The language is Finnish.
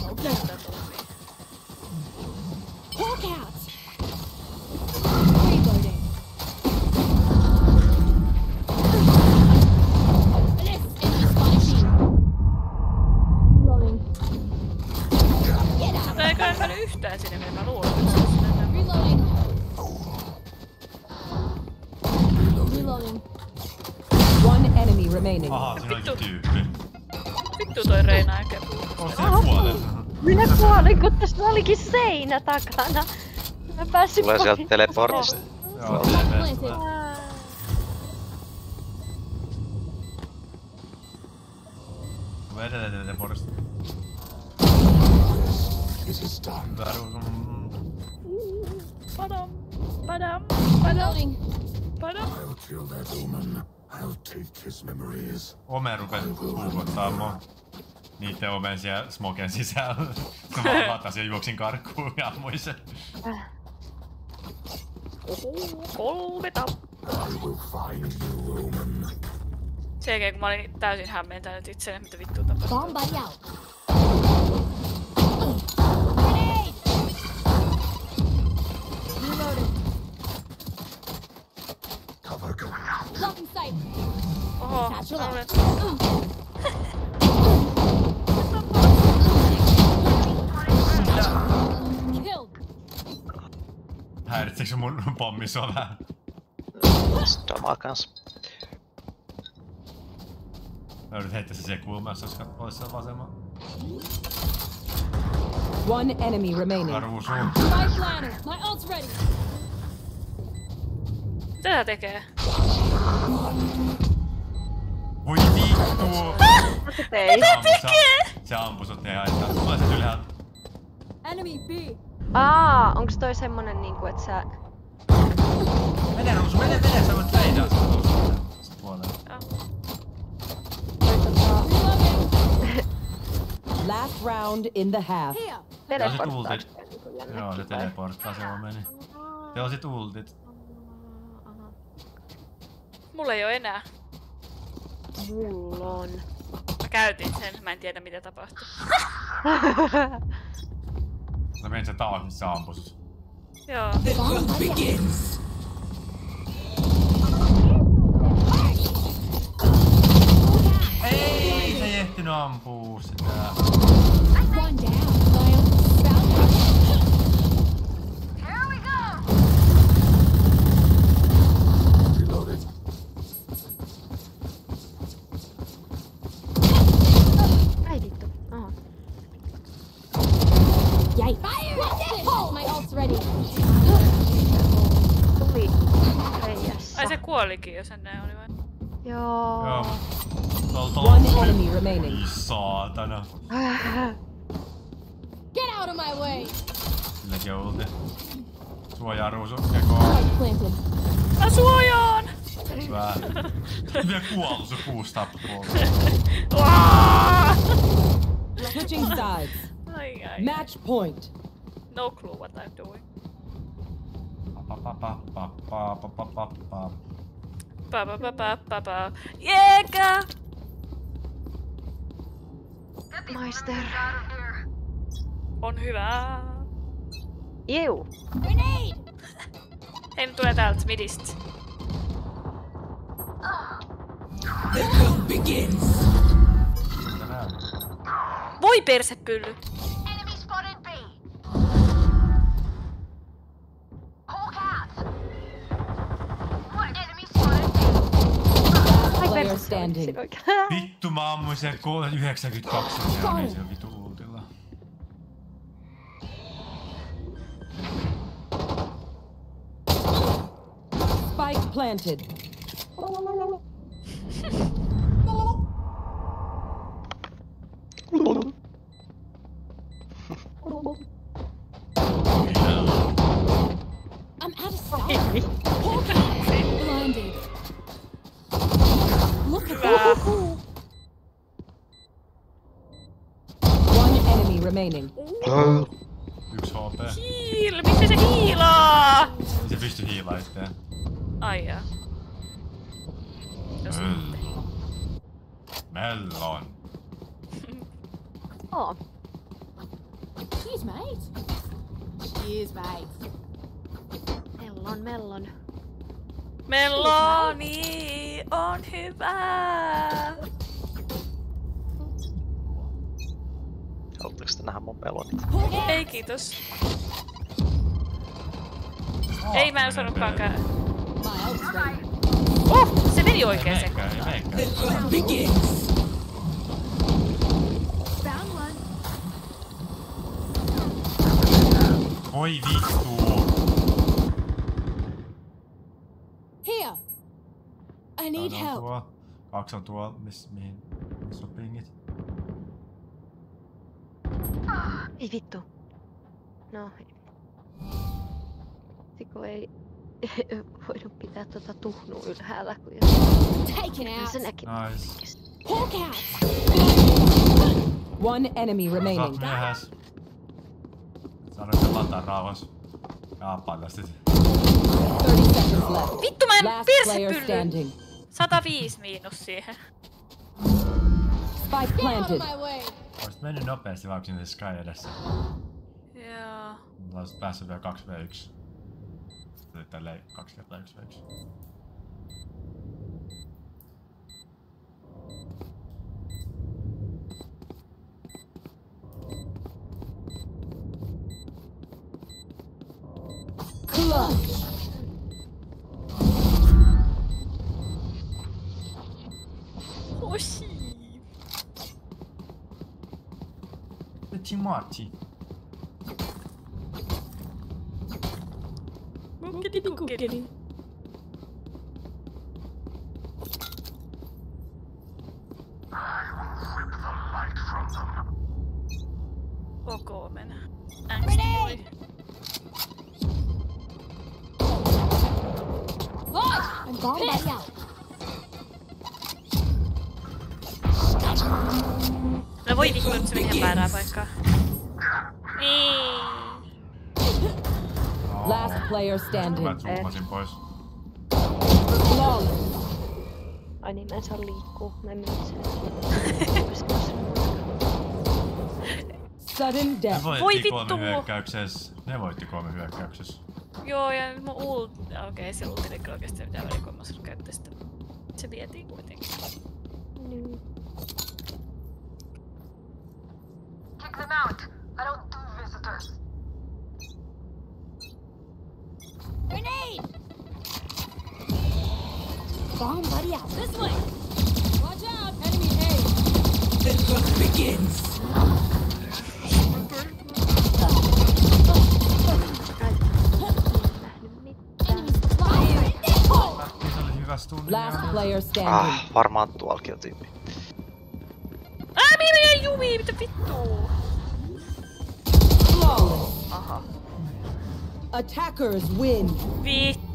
Tää toimii. Hawk out! Reloading. Eikö en mennyt yhtään sinne, mitä mä luulen, että se on sinne. Reloading. Reloading. One enemy remaining. Aha, siinä onkin tyyppi. Vittu toi Reina eikä puhu. Oot siinä puolella. Minä kuolin, kun tässä olikin seinä takana. Mä pääsin Tulee sieltä teleportista. Joo, TP:stä tulee. Tulee edelleen teleportista. Padam, padam, padam, Reloading. padam. I'll kill that omen. I'll take his memories. Ome rupes puukottaa mua. Niitten omen siellä smoken sisällä. Mä vaan latasin ja juoksin karkkuun ja ammuin sen. Kolme I will find you, omen. sen jälkeen kun mä olin täysin hämmentänyt itselle, mitä vittua tapahtui. Bomb buddy out. Grenade! Reloading. Cover going out. Blocking sight. Oho, Satchel mä out. olen... Killed. Häiritseekö mun pommi sua vähän? Stoma kans. Mä yritän heittää se siihen kulmassa, jos olis siellä vasemmalla. One enemy remaining. Karuusu. Spike planted. My ult's ready. Mitä tää tekee? Voi vittu! Mitä tekee? Se ampui sut ihan haittaa. Tulee se ylhäältä. Enemy B. Onks toi semmonen niinku, et sä... Mene Ruusu, mene, sä voit treidaa sitä puolella. Last round in the half. Here. Teleporttaaks? Joo, se teleporttaa, se on meni. Te osit ultit. Mulla ei oo enää. Mulla on. Mä käytin sen, mä en tiedä mitä tapahtui. Sä menit se taas, missä sä ampui sut. Joo. Ei, se ei ehtinyt ampuu sitä. One down. Lion. Found. Here we go! Reloaded. Ai vittu. Aha. Yikes. Fire! Oh, my ult's ready. Tuli reijässä. Ai se kuolikin jo sen näin oli vain. Joo. Joo. One enemy remaining. Ai saatana. Get out of my way. Silläkin on ulti. Suojaa Ruusu, kekoa. Spike planted. Mä suojaan! Hyvä. Vielä kuollu se 6 tappua. Switching sides. Ai. Match point. No clue what I'm doing. Pa. Jega! Meister. On hyvä. Jeu. Grenade. Hei, nyt tulee täältä midistä. Voi persepylly! Enemy spotted B. Hawk out. One enemy spotted B. Player standing. Vittu, mä ammuin sen 92 ja meni sen vitu ultilla. Spike planted. I'm out of stock. Blinded. Look at that. One enemy remaining. 1 HP. Hiil! Miksi se hiilaa? Se pystyi hiilaa itseään. Ai jaa. Jos Mellon. Oo. Cheers, mate. Cheers, mate. Mellon. Meloni on hyvä. Haluatteko te nähdä mun melonit? Ei kiitos. Ei mä en osannutkaan käydä. My ult's ready. Se meni oikeeseen Ei kohtaan. meikään. Found one. Oi vittu. Here. I need Toinen on help. tuo. Kaksi on tuo, missä on pingit. Ei vittu. No. Siko ei voinut pitää tota tuhnua ylhäällä, kun Taken out. se näki. Nice. Hawk out. One enemy Sä remaining. oot myöhäs. Sanoit lataa rauhas. Jaa, paljastit. 30 seconds left. Vittu mä en Last player persepylly. standing. 105 miinus siihen. Spike Get out of planted. my way. Oisit mennyt nopeasti vaan sinne Sky edessä. Joo. Oisit päässyt vielä 2v1. Sitten tälleen 2 kertaa 1v1. Clutch. Oshi. Petit Marty. Kukkeli. Ok, mennä. Angstboy. Look, I'm gone by out. No voi vittu, nyt se meni ihan väärään paikkaan. Niin. Last player standing. Mä zoomasin pois. Flawless. Ai niin, mä en saa liikkua. Mä en mene sen. Sudden Ne death. Voi voitti vittu! 3 hyökkäyksessä. Ne voitti 3 hyökkäyksessä. Joo, ja nyt mun okei, se ulti ei oikeesti mitään väliä, kun mä osannut käyttää sitä. Se vietiin kuitenkin. Niin. Kick them out. I don't do visitors. Grenade. Bomb buddy out. This way. Watch out. Enemy A. Enemies fire. Se oli hyvä stunni. Last player standing. Varmaan tuolkin on tyyppi. Minä jäin jumiin, mitä vittua? Flawless. Aha. Attackers win. Vittu.